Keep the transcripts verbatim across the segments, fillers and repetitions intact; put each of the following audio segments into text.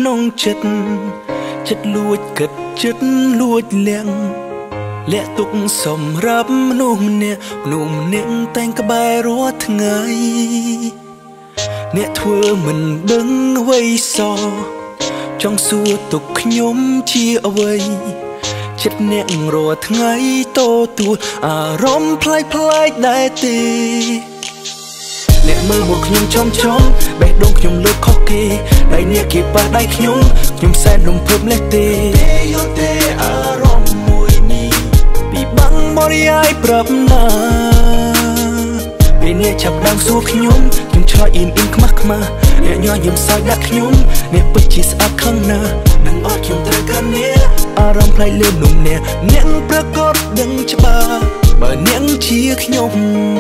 ក្នុងចិត្តចិត្តលួចគិតចិត្តលួចលៀងលាក់ទុកសម្រាប់មនុស្សម្នាក់មនុស្សម្នាក់តែងក្បែររាល់ថ្ងៃអ្នកធ្វើមិនដឹងអ្វីសោះចង់សួរទុកខ្ញុំជាអ្វីចិត្តអ្នករាល់ថ្ងៃតទួលអារម្មណ៍ប្លែកប្លែកដែរទេអ្នកមើលមកខ្ញុំចំចំបេះដូងខ្ញុំលើកខុសគេដៃអ្នកគេប៉ះដៃខ្ញុំខ្ញុំសែនរំភើបលេះទេយកទេអារម្មណ៍មួយនេះពីបាំងបរិយាយប្រាប់ណាពេលអ្នកចាប់ដើមសួរខ្ញុំខ្ញុំឆ្លើយអ៊ីនអ៊ីនខ្មាស់ខ្មាស់អ្នកញ័រញឹមសើចដាក់ខ្ញុំអ្នកពិតជាស្អាតខឹងណាស់នឹងអត់ខ្ញុំត្រូវការអ្នកអារម្មណ៍ប្លែកលឿននោះអ្នកអ្នកប្រកបដឹងច្បាស់បើអ្នកជាខ្ញុំ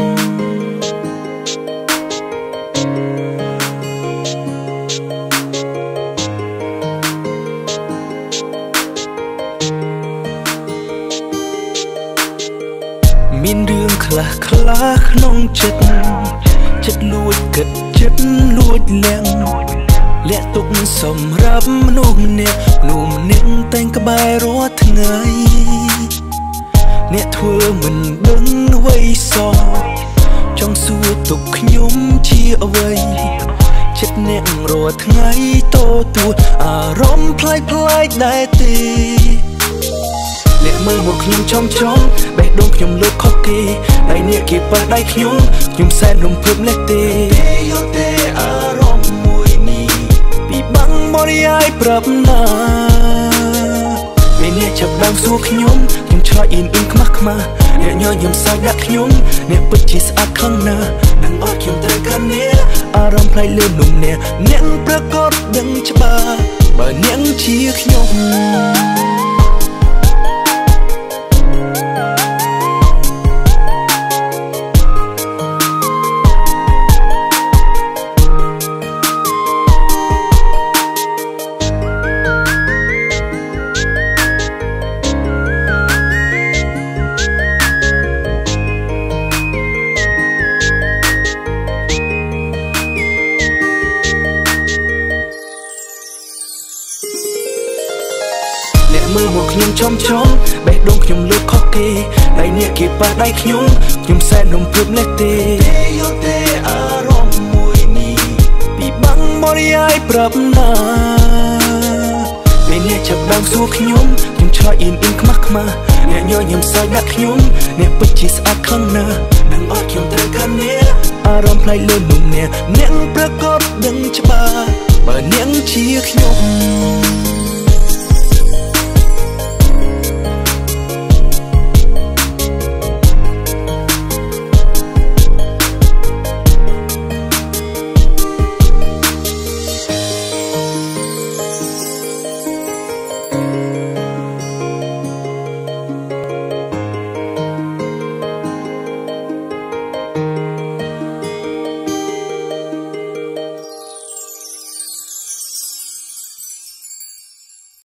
មានរឿងខ្លះខ្លះក្នុងចិត្តចិត្តលួចគិតចិត្តលួចលៀងលាក់ទុកសម្រាប់មនុស្សម្នាក់មនុស្សម្នាក់តែងក្បែររាល់ថ្ងៃអ្នកធ្វើមិនដឹងអ្វីសោះចង់សួរទុកខ្ញុំជាអ្វីចិត្តអ្នករាល់ថ្ងៃតទួលអារម្មណ៍ប្លែកប្លែកដែរទេអ្នកមើលមកខ្ញុំចំចំបេះដូងខ្ញុំលើកខុសគេដៃអ្នកគេប៉ះដៃខ្ញុំខ្ញុំសែនរំភើបលេះទេយកទេអារម្មណ៍មួយនេះពីបាំងបរិយាយប្រាប់ណាពេលអ្នកចាប់ដើមសួរខ្ញុំខ្ញុំឆ្លើយអ៊ីនអ៊ីនខ្មាស់ខ្មាស់អ្នកញ័រញឹមសើចដាក់ខ្ញុំអ្នកពិតជាស្អាតខឹងណាស់នឹងអត់ខ្ញុំត្រូវការអ្នកអារម្មណ៍ប្លែកលឿននោះអ្នកអ្នកប្រកបដឹងច្បាស់បើអ្នកជាខ្ញុំមើលមកខ្ញុំចំចំបេះដូងខ្ញុំលើកខុសគេដៃអ្នកគេប៉ះដៃខ្ញុំខ្ញុំសែនរំភើបលេះទេយកទេអារម្មណ៍មួយនេះពីបាំងបរិយាយប្រាប់ណាពេលអ្នកចាប់ដើមសួរខ្ញុំខ្ញុំឆ្លើយអ៊ីនអ៊ីនខ្មាស់ខ្មាស់អ្នកញ័រញឹមសើចដាក់ខ្ញុំអ្នកពិតជាស្អាតខឹងណាស់នឹងអត់ខ្ញុំត្រូវការអ្នកអារម្មណ៍ប្លែកលឿននោះអ្នកអ្នកប្រកបដឹងច្បាស់បើអ្នកជាខ្ញុំ